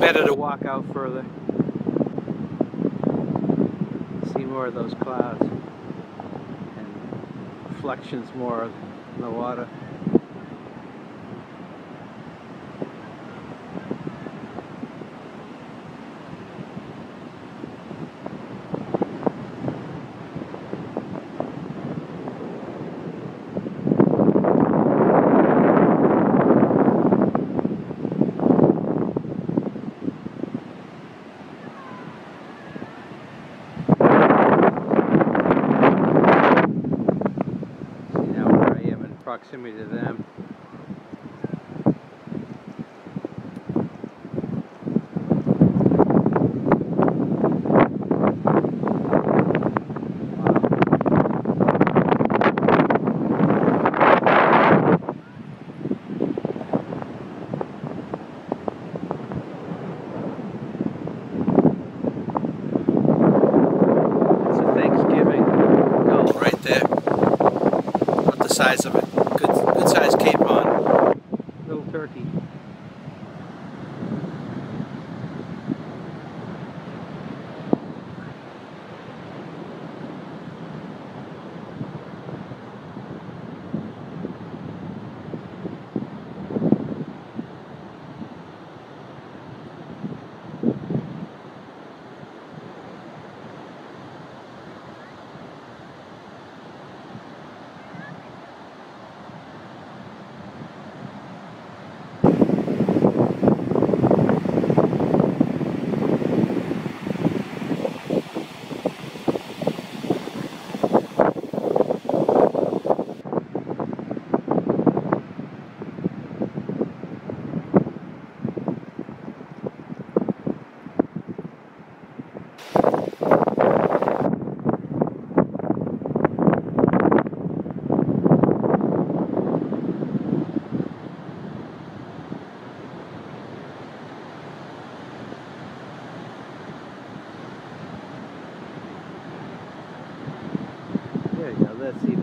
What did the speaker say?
better to walk out further, see more of those clouds and reflections more in the water. Proximity to them. It's a Thanksgiving gull right there. What the size of it? Good size capon. Little turkey. There you go, let's see.